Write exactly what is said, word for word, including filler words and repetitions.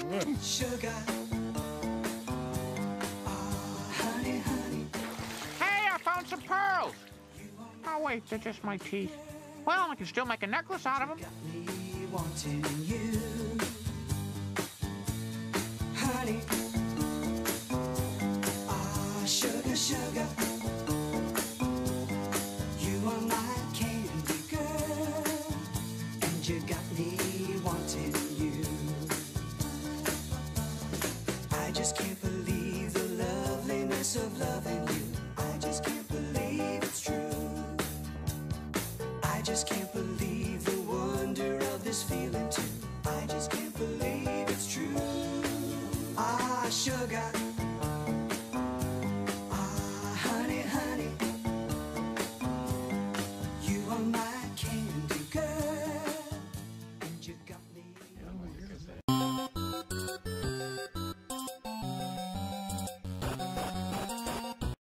Sugar. Oh, honey, honey. Hey, I found some pearls. Oh, wait, they're just my teeth. Well, I can still make a necklace out of them. Got me wanting you. Honey. Ah, sugar, sugar. You are my candy girl. And you got me wanting you. I just can't believe